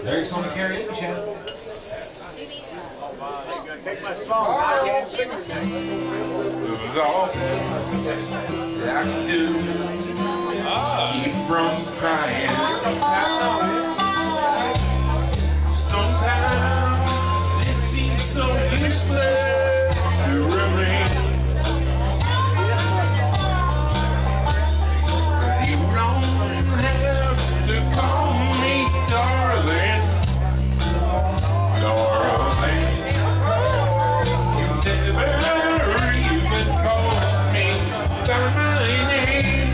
Eric's on the karaoke channel. You're gonna take my song. I can't sing it. It was all that I could do. Keep from crying. Sometimes it seems so useless to remain. You don't have to call me darling, darling. You never even called me by my name.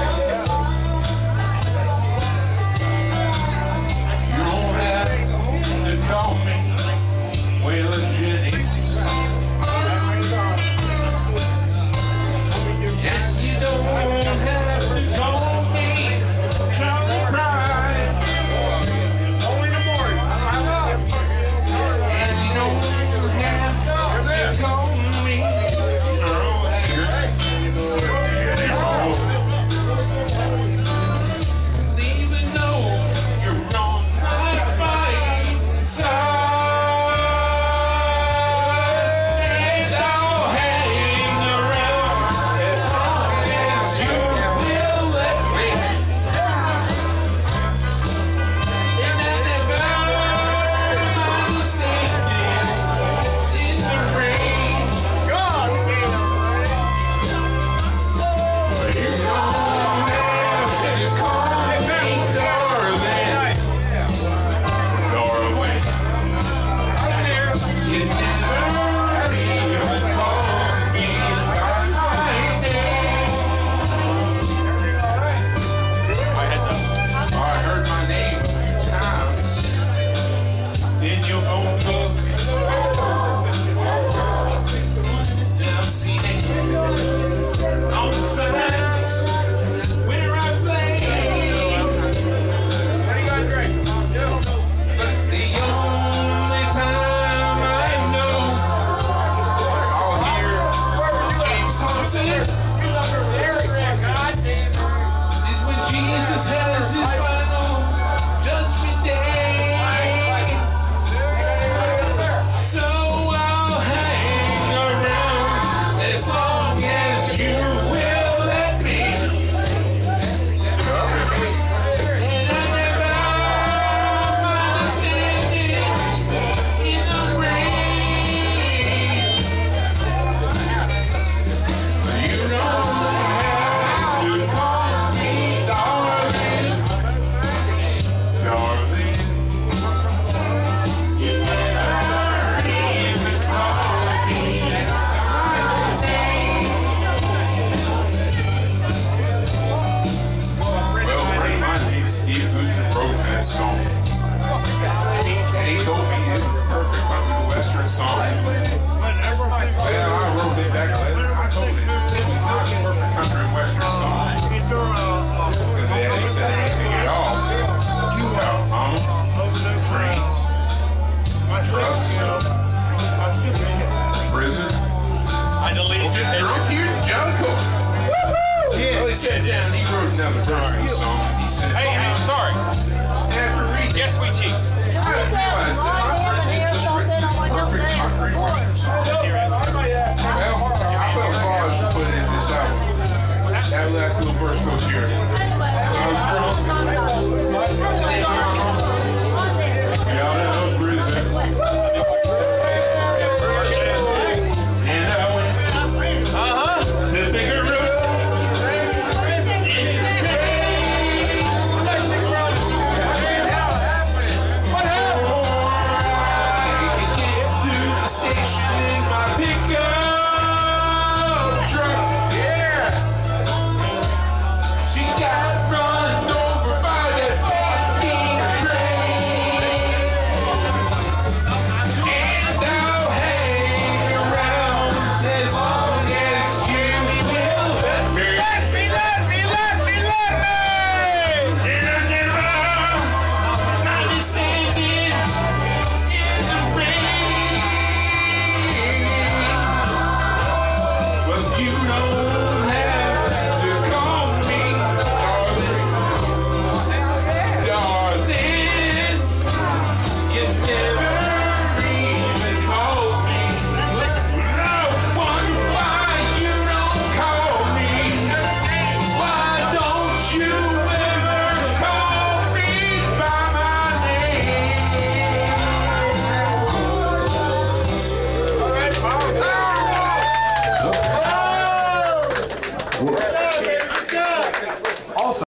You don't have to call me Waylon Jennings, and you don't have to call me John Pride, Only in the morning. and you don't have to call me Earl Haggard anymore. Even though you're on my fighting side. Jesus has his final judgment day, so I'll hang around as long as you will let me, and I never mind standing in the rain. You don't have to call me darling, darling. You never even call me by name. Well, friend, my name's Steve, who wrote that song. And he told me it was a perfect country western song. Well, I wrote it back then. I told him it was not a perfect country and western song, because it hadn't said anything at all about trains, trucks, prison. I deleted it. Drunk here in Jericho. Well, he sat down, he wrote another verse of the song. He said, Hey, I'm sorry. after reading, Yes, sweet cheek.